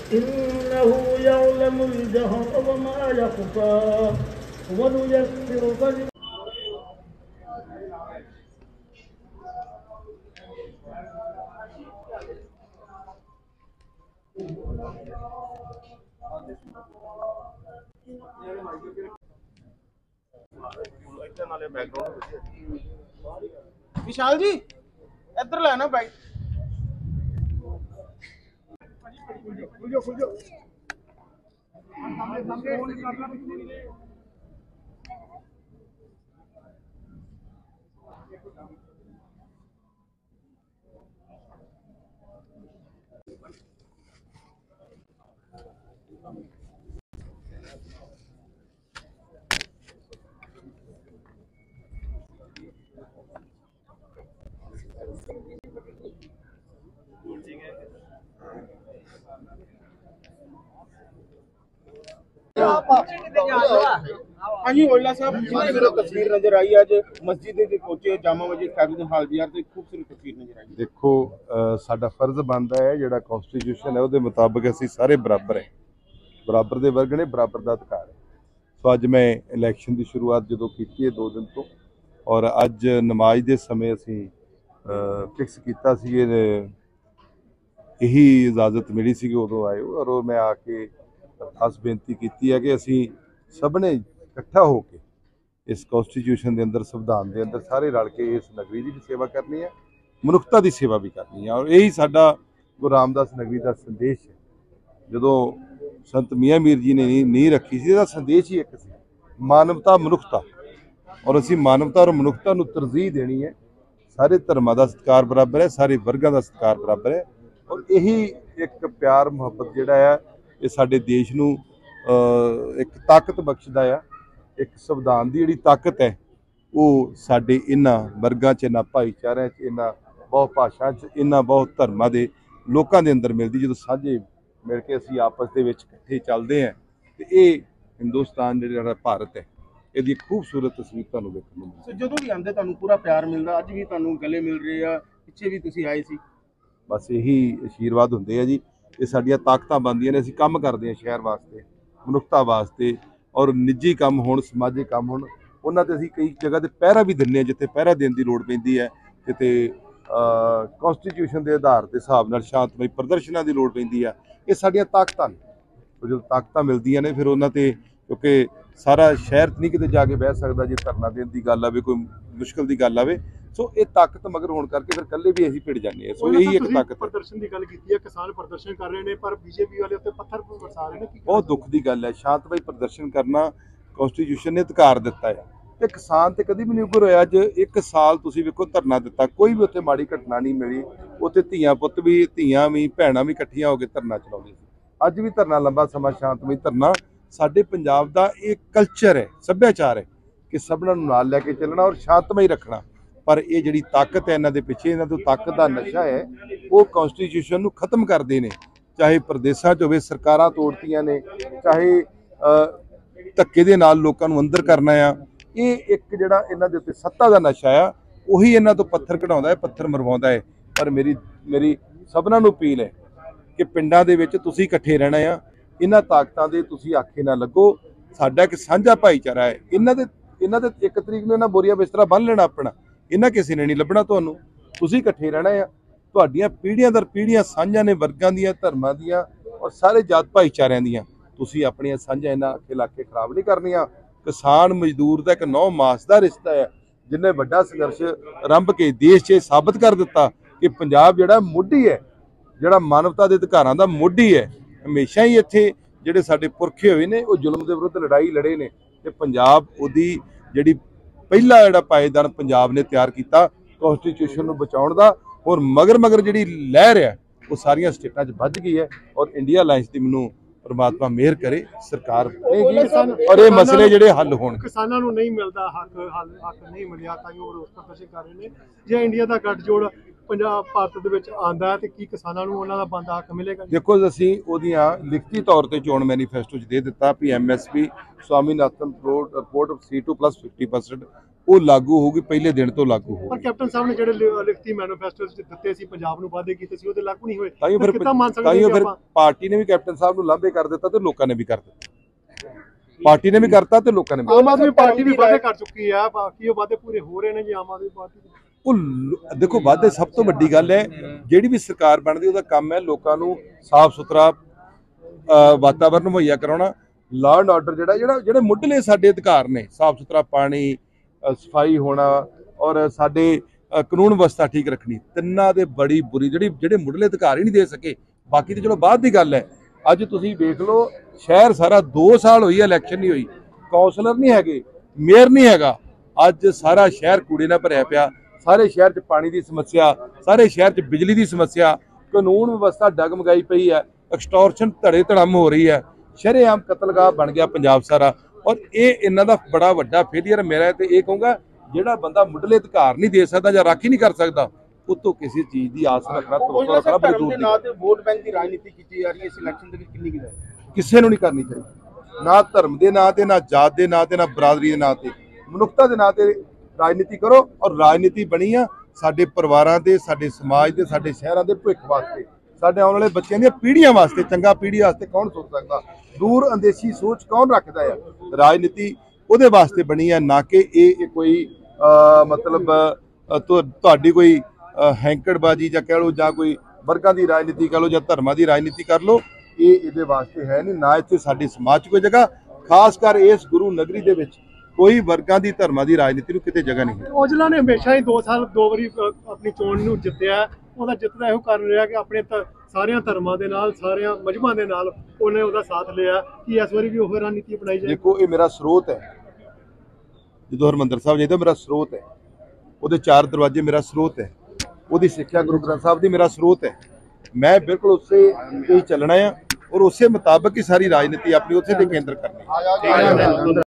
إنه يعلم الجهر وما يخفى ونيسرك विशाल जी इधर लेना बाइक हाँ जी ओला साहब खूबसूरत तस्वीर नजर आई आज मस्जिद ਦੇ ਪਹੁੰਚੇ ਜਾਮਾ ਮਸਜਿਦ ਕਾਬਿਲ ਹਾਲ ਬਾਜ਼ਾਰ ਤੇ खूबसूरत तस्वीर नजर आई। देखो साडा फर्ज बनता है ਜਿਹੜਾ कॉन्स्टिट्यूशन है ਉਹਦੇ ਮੁਤਾਬਕ ਅਸੀਂ ਸਾਰੇ ਬਰਾਬਰ ਹੈ ਬਰਾਬਰ ਦੇ ਵਰਗ ਨੇ ਬਰਾਬਰ ਦਾ ਅਧਿਕਾਰ ਹੈ। ਸੋ ਅੱਜ ਮੈਂ ਇਲੈਕਸ਼ਨ ਦੀ ਸ਼ੁਰੂਆਤ ਜਦੋਂ ਕੀਤੀ ਹੈ 2 ਦਿਨ ਤੋਂ ਔਰ ਅੱਜ ਨਮਾਜ਼ ਦੇ ਸਮੇਂ ਅਸੀਂ ਫਿਕਸ ਕੀਤਾ ਸੀ ਇਹੀ ਇਜਾਜ਼ਤ ਮਿਲੀ ਸੀ ਕਿ ਉਦੋਂ ਆਇਓ ਔਰ ਮੈਂ ਆ ਕੇ ਖਾਸ ਬੇਨਤੀ ਕੀਤੀ ਹੈ ਕਿ ਅਸੀਂ ਸਭ ਨੇ ਇਕੱਠਾ ਹੋ ਕੇ ਇਸ ਕੌਂਸਟੀਟਿਊਸ਼ਨ ਦੇ ਅੰਦਰ ਸੰਵਿਧਾਨ ਦੇ ਅੰਦਰ ਸਾਰੇ ਰਲ ਕੇ ਇਸ ਨਗਰੀ ਦੀ ਵੀ ਸੇਵਾ ਕਰਨੀ ਹੈ ਮਨੁੱਖਤਾ ਦੀ ਸੇਵਾ ਵੀ ਕਰਨੀ ਹੈ ਔਰ ਇਹੀ ਸਾਡਾ ਗੁਰੂ ਰਾਮਦਾਸ ਨਗਰੀ ਦਾ ਸੰਦੇਸ਼ ਹੈ। ਜਦੋਂ ਸੰਤ ਮੀਆਂ ਮੀਰ ਜੀ ਨੇ ਨੀਂਹ ਰੱਖੀ ਸੀ ਇਹਦਾ ਸੰਦੇਸ਼ ਹੀ ਇੱਕ ਸੀ ਮਾਨਵਤਾ ਮਨੁੱਖਤਾ ਔਰ ਅਸੀਂ ਮਾਨਵਤਾ ਔਰ ਮਨੁੱਖਤਾ ਨੂੰ ਤਰਜੀਹ ਦੇਣੀ ਹੈ। ਸਾਰੇ ਧਰਮਾਂ ਦਾ ਸਤਿਕਾਰ ਬਰਾਬਰ ਹੈ ਸਾਰੇ ਵਰਗਾਂ ਦਾ ਸਤਿਕਾਰ ਬਰਾਬਰ ਹੈ ਔਰ ਇਹੀ ਇੱਕ ਪਿਆਰ ਮੁਹੱਬਤ ਜਿਹੜਾ ਹੈ ਇਹ ਸਾਡੇ ਦੇਸ਼ ਨੂੰ ਇੱਕ ਤਾਕਤ ਬਖਸ਼ਦਾ ਆ। ਇੱਕ ਸੰਵਿਧਾਨ ਦੀ ਜਿਹੜੀ ਤਾਕਤ ਹੈ ਉਹ ਸਾਡੇ ਇਹਨਾਂ ਵਰਗਾਂ 'ਚ ਇਹਨਾਂ ਭਾਈਚਾਰਿਆਂ 'ਚ ਇਹਨਾਂ ਬਹੁਤ ਭਾਸ਼ਾ 'ਚ ਇਹਨਾਂ ਬਹੁਤ ਧਰਮਾਂ ਦੇ ਲੋਕਾਂ ਦੇ ਅੰਦਰ ਮਿਲਦੀ। ਜਦੋਂ ਸਾਂਝੇ ਮਿਲ ਕੇ ਅਸੀਂ ਆਪਸ ਦੇ ਵਿੱਚ ਇਕੱਠੇ ਚੱਲਦੇ ਹਾਂ ਤੇ ਇਹ ਹਿੰਦੁਸਤਾਨ ਜਿਹੜਾ ਭਾਰਤ ਹੈ ਇਹਦੀ ਖੂਬਸੂਰਤ ਤਸਵੀਰ ਤੁਹਾਨੂੰ ਵੇਖਣ ਨੂੰ ਮਿਲਦੀ। ਜਦੋਂ ਵੀ ਆਉਂਦੇ ਤੁਹਾਨੂੰ ਪੂਰਾ ਪਿਆਰ ਮਿਲਦਾ ਅੱਜ ਵੀ ਤੁਹਾਨੂੰ ਗਲੇ ਮਿਲ ਰਹੇ ਆ ਪਿੱਛੇ ਵੀ ਤੁਸੀਂ ਆਏ ਸੀ ਬਸ ਇਹੀ ਆਸ਼ੀਰਵਾਦ ਹੁੰਦੇ ਆ ਜੀ। ਇਹ ਸਾਡੀਆਂ ਤਾਕਤਾਂ ਬਣਦੀਆਂ ਨੇ ਅਸੀਂ ਕੰਮ ਕਰਦੇ ਹਾਂ ਸ਼ਹਿਰ ਵਾਸਤੇ ਮਨੁੱਖਤਾ ਵਾਸਤੇ ਔਰ ਨਿੱਜੀ ਕੰਮ ਹੋਣ ਸਮਾਜਿਕ ਕੰਮ ਹੋਣ ਉਹਨਾਂ ਤੇ ਅਸੀਂ ਕਈ ਜਗ੍ਹਾ ਤੇ ਪਹਿਰਾ ਵੀ ਦਿੰਦੇ ਹਾਂ ਜਿੱਥੇ ਪਹਿਰਾ ਦੇਣ ਦੀ ਲੋੜ ਪੈਂਦੀ ਹੈ ਕਿਤੇ ਕੌਂਸਟੀਟਿਊਸ਼ਨ ਦੇ ਆਧਾਰ ਦੇ ਹਿਸਾਬ ਨਾਲ ਸ਼ਾਂਤਮਈ ਪ੍ਰਦਰਸ਼ਨਾਂ ਦੀ ਲੋੜ ਪੈਂਦੀ ਆ। ਇਹ ਸਾਡੀਆਂ ਤਾਕਤਾਂ ਨੇ ਜਦੋਂ ਤਾਕਤਾਂ ਮਿਲਦੀਆਂ ਨੇ ਫਿਰ ਉਹਨਾਂ ਤੇ ਕਿਉਂਕਿ ਸਾਰਾ ਸ਼ਹਿਰ ਨਹੀਂ ਕਿਤੇ ਜਾ ਕੇ ਬਹਿ ਸਕਦਾ ਜੇ ਧਰਨਾ ਦੇਣ ਦੀ ਗੱਲ ਆਵੇ ਕੋਈ ਮੁਸ਼ਕਲ ਦੀ ਗੱਲ ਆਵੇ। ਸੋ ਇਹ ਤਾਕਤ ਮਗਰ ਹੋਣ ਕਰਕੇ ਫਿਰ ਇਕੱਲੇ ਵੀ ਅਸੀਂ ਭਿੜ ਜਾਂਦੇ ਹਾਂ। ਸੋ ਇਹੀ ਇੱਕ ਤਾਕਤ ਪ੍ਰਦਰਸ਼ਨ ਦੀ ਗੱਲ ਕੀਤੀ ਹੈ ਕਿਸਾਨ ਪ੍ਰਦਰਸ਼ਨ ਕਰ ਰਹੇ ਨੇ ਪਰ ਬੀਜੇਪੀ ਵਾਲੇ ਉੱਤੇ ਪੱਥਰ ਬਰਸਾ ਰਹੇ ਨੇ ਬਹੁਤ ਦੁੱਖ ਦੀ ਗੱਲ ਹੈ। ਸ਼ਾਂਤਮਈ ਪ੍ਰਦਰਸ਼ਨ ਕਰਨਾ ਕੌਂਸਟੀਟਿਊਸ਼ਨ ਨੇ ਅਧਿਕਾਰ ਦਿੱਤਾ ਹੈ ਤੇ ਕਿਸਾਨ ਤੇ ਕਦੀ ਵੀ ਨਹੀਂ ਉੱਭਰ ਹੋਇਆ। ਅੱਜ 1 ਸਾਲ ਤੁਸੀਂ ਵੇਖੋ ਧਰਨਾ ਦਿੱਤਾ ਕੋਈ ਵੀ ਉੱਥੇ ਮਾੜੀ ਘਟਨਾ ਨਹੀਂ ਮਿਲੀ। ਉੱਥੇ ਧੀਆਂ ਪੁੱਤ ਵੀ ਧੀਆਂ ਵੀ ਭੈਣਾਂ ਵੀ ਇਕੱਠੀਆਂ ਹੋ ਕੇ ਧਰਨਾ ਚਲਾਉਂਦੇ ਸੀ। ਅੱਜ ਵੀ ਧਰਨਾ ਲੰਬਾ ਸਮਾਂ ਸ਼ਾਂਤਮਈ ਧਰਨਾ ਸਾਡੇ ਪੰਜਾਬ ਦਾ ਇਹ ਕਲਚਰ ਹੈ ਸੱਭਿਆਚਾਰ ਹੈ ਕਿ ਸਭਨਾਂ ਨੂੰ ਨਾਲ ਲੈ ਕੇ ਚੱਲਣਾ ਔਰ ਸ਼ਾਂਤਮਈ ਰੱਖਣਾ। ਪਰ ਇਹ ਜਿਹੜੀ ਤਾਕਤ ਹੈ ਇਹਨਾਂ ਦੇ ਪਿੱਛੇ ਇਹਨਾਂ ਤੋਂ ਤਾਕਤ ਦਾ ਨਸ਼ਾ ਹੈ ਉਹ ਕੌਂਸਟੀਟਿਊਸ਼ਨ ਨੂੰ ਖਤਮ ਕਰਦੇ ਨੇ। ਚਾਹੇ ਪ੍ਰਦੇਸ਼ਾਂ 'ਚ ਹੋਵੇ ਸਰਕਾਰਾਂ ਤੋੜਤੀਆਂ ਨੇ ਚਾਹੇ ਧੱਕੇ ਦੇ ਨਾਲ ਲੋਕਾਂ ਨੂੰ ਅੰਦਰ ਕਰਨਾ ਆ। ਇਹ ਇੱਕ ਜਿਹੜਾ ਇਹਨਾਂ ਦੇ ਉੱਤੇ ਸੱਤਾ ਦਾ ਨਸ਼ਾ ਆ ਉਹੀ ਇਹਨਾਂ ਤੋਂ ਪੱਥਰ ਕਢਾਉਂਦਾ ਹੈ ਪੱਥਰ ਮਰਵਾਉਂਦਾ ਹੈ। ਪਰ ਮੇਰੀ ਸਭਨਾਂ ਨੂੰ ਅਪੀਲ ਹੈ ਕਿ ਪਿੰਡਾਂ ਦੇ ਵਿੱਚ ਤੁਸੀਂ ਇਕੱਠੇ ਰਹਿਣਾ ਆ। ਇਹਨਾਂ ਤਾਕਤਾਂ ਦੇ ਤੁਸੀਂ ਆਖੇ ਨਾ ਲੱਗੋ। ਸਾਡਾ ਇੱਕ ਸਾਂਝਾ ਭਾਈਚਾਰਾ ਹੈ। ਇਹਨਾਂ ਦੇ 1 ਤਰੀਕ ਨੂੰ ਇਹਨਾਂ ਬੋਰੀਆ ਬਿਸਤਰਾ ਬੰਨ੍ਹ ਲੈਣਾ ਆਪਣਾ ਇਹਨਾਂ ਕਿਸੇ ਨੇ ਨਹੀਂ ਲੱਭਣਾ ਤੁਹਾਨੂੰ। ਤੁਸੀਂ ਇਕੱਠੇ ਰਹਿਣਾ ਆ। ਤੁਹਾਡੀਆਂ ਪੀੜ੍ਹੀਆਂ ਦਰ ਪੀੜ੍ਹੀਆਂ ਸਾਂਝਾਂ ਨੇ ਵਰਗਾਂ ਦੀਆਂ ਧਰਮਾਂ ਦੀਆਂ ਔਰ ਸਾਰੇ ਜਾਤ ਭਾਈਚਾਰਿਆਂ ਦੀਆਂ। ਤੁਸੀਂ ਆਪਣੀਆਂ ਸਾਂਝਾਂ ਇਹਨਾਂ ਆਖੇ ਲਾ ਕੇ ਖਰਾਬ ਨਹੀਂ ਕਰਨੀਆਂ। ਕਿਸਾਨ ਮਜ਼ਦੂਰ ਦਾ ਇੱਕ 9 ਮਾਸ ਦਾ ਰਿਸ਼ਤਾ ਹੈ ਜਿਹਨੇ ਵੱਡਾ ਸੰਘਰਸ਼ ਆਰੰਭ ਕੇ ਦੇਸ਼ 'ਚ ਸਾਬਤ ਕਰ ਦਿੱਤਾ ਕਿ ਪੰਜਾਬ ਜਿਹੜਾ ਮੋਢੀ ਹੈ ਜਿਹੜਾ ਮਾਨਵਤਾ ਦੇ ਅਧਿਕਾਰਾਂ ਦਾ ਮੋਢੀ ਹੈ। ਹਮੇਸ਼ਾ ਹੀ ਇੱਥੇ ਜਿਹੜੇ ਸਾਡੇ ਪੁਰਖੇ ਹੋਏ ਨੇ ਉਹ ਜ਼ੁਲਮ ਦੇ ਵਿਰੁੱਧ ਲੜਾਈ ਲੜੇ ਨੇ ਤੇ ਪੰਜਾਬ ਉਹਦੀ ਜਿਹੜੀ ਪਹਿਲਾ ਜਿਹੜਾ ਪਾਏਦਾਨ ਪੰਜਾਬ ਨੇ ਤਿਆਰ ਕੀਤਾ ਕੌਂਸਟੀਟਿਊਸ਼ਨ ਨੂੰ ਬਚਾਉਣ ਦਾ ਔਰ ਮਗਰ ਜਿਹੜੀ ਲਹਿਰ ਹੈ ਉਹ ਸਾਰੀਆਂ ਸਟੇਟਾਂ 'ਚ ਵੱਜ ਗਈ ਹੈ ਔਰ ਇੰਡੀਆ ਅਲਾਈਅੰਸ ਦੀ ਮੈਨੂੰ परमात्मा मेहर करे सरकार और ये मसले ਜਿਹੜੇ ਹੱਲ ਹੋਣ। ਕਿਸਾਨਾਂ ਨੂੰ ਨਹੀਂ ਮਿਲਦਾ ਹੱਕ ਨਹੀਂ ਮਿਲਿਆ ਤਾਂ ਉਹ ਰੋਸ ਪ੍ਰਦਰਸ਼ਨ ਕਰ ਰਹੇ ਨੇ। ਜੇ ਇੰਡੀਆ ਦਾ ਗੱਠਜੋੜ ਪੰਜਾਬ ਭਾਰਤ ਦੇ ਵਿੱਚ ਆਂਦਾ ਤੇ ਕੀ ਕਿਸਾਨਾਂ ਨੂੰ ਉਹਨਾਂ ਦਾ ਬਣਦਾ ਹੱਕ ਮਿਲੇਗਾ? ਦੇਖੋ ਅਸੀਂ ਉਹਦੀਆਂ ਲਿਖਤੀ ਤੌਰ ਤੇ ਚੋਣ ਮੈਨੀਫੈਸਟੋ 'ਚ ਦੇ ਦਿੱਤਾ ਵੀ MSP ਸਵਾਮੀਨਾਥਨ ਰਿਪੋਰਟ C2 + 50% ਉਹ ਲਾਗੂ ਹੋਊਗੀ, ਪਹਿਲੇ ਦਿਨ ਤੋਂ ਲਾਗੂ ਪਰ ਹੋਊਗੀ। ਕੈਪਟਨ ਸਾਹਿਬ ਨੇ ਜਿਹੜੇ ਲਿਖਤੀ ਮੈਨੀਫੈਸਟੋ ਦਿੱਤੇ ਸੀ, ਪੰਜਾਬ ਨੂੰ ਵਾਅਦੇ ਕੀਤੇ ਸੀ, ਉਹਦੇ ਲਾਗੂ ਨਹੀਂ ਹੋਏ। ਤਾਈਓ ਫਿਰ ਪਾਰਟੀ ਨੇ ਵੀ ਕੈਪਟਨ ਸਾਹਿਬ ਨੂੰ ਲਾਂਭੇ ਕਰ ਦਿੱਤਾ ਤੇ ਲੋਕਾਂ ਨੇ ਵੀ ਕਰ ਦਿੱਤਾ। ਪਾਰਟੀ ਨੇ ਵੀ ਕਰਤਾ ਤੇ ਲੋਕਾਂ ਨੇ ਵੀ। ਆਮ ਆਦਮੀ ਪਾਰਟੀ ਵੀ ਵਾਅਦੇ ਕਰ ਚੁੱਕੀ ਆ, ਬਾਕੀ ਉਹ ਵਾਅਦੇ ਪੂਰੇ ਹੋ ਰਹੇ ਨੇ ਜੀ ਆਮ ਆਦਮੀ ਪਾਰਟੀ ਦੇ। ਉਹ ਦੇਖੋ, ਵਾਅਦੇ ਸਭ ਤੋਂ ਵੱਡੀ ਗੱਲ ਹੈ, ਜਿਹੜੀ ਵੀ ਸਰਕਾਰ ਬਣਦੀ ਉਹਦਾ ਕੰਮ ਹੈ ਲੋਕਾਂ ਨੂੰ ਸਾਫ਼ ਸੁਥਰਾ ਵਾਤਾਵਰਨ ਮੁਹੱਈਆ ਕਰਾਉਣਾ, ਲਾਅ ਐਂਡ ਆਰਡਰ ਜਿਹੜੇ ਮੁੱਢਲੇ ਸਾਡੇ ਅਧਿਕਾਰ ਨੇ, ਸਾਫ਼ ਸੁਥਰਾ ਪਾਣੀ, ਸਫਾਈ ਹੋਣਾ ਔਰ ਸਾਡੇ ਕਾਨੂੰਨ ਵਿਵਸਥਾ ਠੀਕ ਰੱਖਣੀ, ਤਿੰਨਾਂ ਦੇ ਬੜੀ ਬੁਰੀ ਜਿਹੜੇ ਮੁੱਢਲੇ ਅਧਿਕਾਰ ਹੀ ਨਹੀਂ ਦੇ ਸਕੇ। ਬਾਕੀ ਤੇ ਚਲੋ ਬਾਅਦ ਦੀ ਗੱਲ ਹੈ। ਅੱਜ ਤੁਸੀਂ ਵੇਖ ਲਓ, ਸ਼ਹਿਰ ਸਾਰਾ 2 ਸਾਲ ਹੋਈ ਇਲੈਕਸ਼ਨ ਨਹੀਂ ਹੋਈ, ਕਾਉਂਸਲਰ ਨਹੀਂ ਹੈਗੇ, ਮੇਅਰ ਨਹੀਂ ਹੈਗਾ, ਅੱਜ ਸਾਰਾ ਸ਼ਹਿਰ ਕੂੜੇ ਨਾਲ ਭਰਿਆ ਪਿਆ। ਸਾਰੇ ਸ਼ਹਿਰ 'ਚ ਪਾਣੀ ਦੀ ਸਮੱਸਿਆ, ਸਾਰੇ ਸ਼ਹਿਰ 'ਚ ਬਿਜਲੀ ਦੀ ਸਮੱਸਿਆ, ਕਾਨੂੰਨ ਵਿਵਸਥਾ ਡਗਮਗਾਈ ਪਈ ਹੈ, ਐਕਸਟੋਰਸ਼ਨ ਧੜੇ ਧੜਮ ਹੋ ਰਹੀ ਹੈ, ਸ਼ਰੇਆਮ ਕਤਲਗਾਹ ਬਣ ਗਿਆ ਪੰਜਾਬ ਸਾਰਾ। ਔਰ ਇਹ ਇਹਨਾਂ ਦਾ ਬੜਾ ਵੱਡਾ ਫੇਲੀਅਰ ਮੇਰਾ ਤੇ ਇਹ ਕਹੂੰਗਾ, ਜਿਹੜਾ ਬੰਦਾ ਮੁੱਢਲੇ ਅਧਿਕਾਰ ਨਹੀਂ ਦੇ ਸਕਦਾ ਜਾਂ ਰਾਖੀ ਨਹੀਂ ਕਰ ਸਕਦਾ, ਉਤੋਂ ਕਿਸੇ ਚੀਜ਼ ਦੀ ਆਸ ਰੱਖਣਾ ਬੜੀ ਦੂਰ ਦੀ। ਵੋਟ ਬੈਂਕ ਦੀ ਰਾਜਨੀਤੀ ਕੀਤੀ ਜਾ ਰਹੀ ਹੈ ਇਸ ਇਲੈਕਸ਼ਨ ਦੇ ਵਿੱਚ, ਕਿੰਨੀ ਕੁ ਕਿਸੇ ਨੂੰ ਨਹੀਂ ਕਰਨੀ ਚਾਹੀਦੀ, ਨਾ ਧਰਮ ਦੇ ਨਾਂ ਤੇ, ਨਾ ਜਾਤ ਦੇ ਨਾਂ ਤੇ, ਨਾ ਬਰਾਦਰੀ ਦੇ ਨਾਂ ਤੇ, ਮਨੁੱਖਤਾ ਦੇ ਨਾਂ ਤੇ ਰਾਜਨੀਤੀ ਕਰੋ। ਔਰ ਰਾਜਨੀਤੀ ਬਣੀ ਆ ਸਾਡੇ ਪਰਿਵਾਰਾਂ ਦੇ, ਸਾਡੇ ਸਮਾਜ ਦੇ, ਸਾਡੇ ਸ਼ਹਿਰਾਂ ਦੇ ਭਵਿੱਖ ਵਾਸਤੇ, ਸਾਡੇ ਆਉਣ ਵਾਲੇ ਬੱਚਿਆਂ ਦੀਆਂ ਪੀੜ੍ਹੀਆਂ ਵਾਸਤੇ, ਚੰਗਾ ਪੀੜ੍ਹੀ ਵਾਸਤੇ ਕੌਣ ਸੋਚ ਸਕਦਾ, ਦੂਰ ਅੰਦੇਸ਼ੀ ਸੋਚ ਕੌਣ ਰੱਖਦਾ ਆ। ਰਾਜਨੀਤੀ ਉਹਦੇ ਵਾਸਤੇ ਬਣੀ ਆ, ਨਾ ਕਿ ਇਹ ਕੋਈ ਮਤਲਬ ਤੁਹਾਡੀ ਕੋਈ ਹੈਂਕੜਬਾਜੀ ਜਾਂ ਕਹਿ ਲਓ, ਜਾਂ ਕੋਈ ਵਰਗਾਂ ਦੀ ਰਾਜਨੀਤੀ ਕਰ ਲਓ, ਜਾਂ ਧਰਮਾਂ ਦੀ ਰਾਜਨੀਤੀ ਕਰ ਲਓ। ਇਹ ਇਹਦੇ ਵਾਸਤੇ ਹੈ ਨਹੀਂ, ਨਾ ਇੱਥੇ ਸਾਡੇ ਸਮਾਜ 'ਚ ਕੋਈ ਜਗ੍ਹਾ, ਖਾਸ ਕਰ ਇਸ ਗੁਰੂ ਨਗਰੀ ਦੇ ਵਿੱਚ ਕੋਈ ਵਰਗਾਂ ਦੀ ਧਰਮਾਂ ਦੀ ਰਾਜਨੀਤੀ ਨੂੰ ਕਿਤੇ ਜਗ੍ਹਾ ਨਹੀਂ ਹੈ। ਔਜਲਾ ਨੇ ਹਮੇਸ਼ਾ ਹੀ 2 ਵਾਰੀ ਆਪਣੀ ਚੋਣ ਨੂੰ ਜਿੱਤਿਆ। ਉਹਦਾ ਜਿੱਤ ਦਾ ਇਹੋ ਕਾਰਨ ਰਿਹਾ ਕਿ ਆਪਣੇ ਸਾਰਿਆਂ ਧਰਮਾਂ ਦੇ ਨਾਲ, ਸਾਰਿਆਂ ਮਜ਼ਹਬਾਂ ਦੇ ਨਾਲ ਉਹਨੇ ਉਹਦਾ ਸਾਥ ਲਿਆ। ਕਿ ਇਸ ਵਾਰੀ ਵੀ ਉਹ ਰਣਨੀਤੀ ਅਪਣਾਈ ਜਾਏ? ਦੇਖੋ, ਇਹ ਮੇਰਾ ਸਰੋਤ ਹੈ। ਜਦੋਂ ਹਰਿਮੰਦਰ ਸਾਹਿਬ ਜਾਈਦਾ ਮੇਰਾ ਸਰੋਤ ਹੈ, ਉਹਦੇ 4 ਦਰਵਾਜ਼ੇ ਮੇਰਾ ਸਰੋਤ ਹੈ, ਉਹਦੀ ਸਿੱਖਿਆ ਗੁਰੂ ਗ੍ਰੰਥ ਸਾਹਿਬ ਦੀ ਮੇਰਾ ਸਰੋਤ ਹੈ। ਮੈਂ ਬਿਲਕੁਲ ਉਸੇ ਤੇ ਹੀ ਚੱਲਣਾ ਆ ਔਰ ਉਸੇ ਮੁਤਾਬਕ ਹੀ ਸਾਰੀ ਰਾਜਨੀਤੀ ਆਪਣੀ ਉੱਥੇ ਤੇ ਕੇਂਦਰ ਕਰਨੀ।